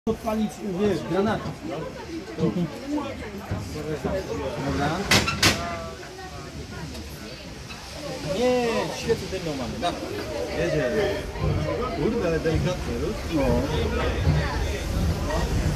Odpalić, wiesz, granata. Dobra. Nie, świecę dymną mamy. Dawaj. Jedzie. Kurde, ale delikatny ruch. No.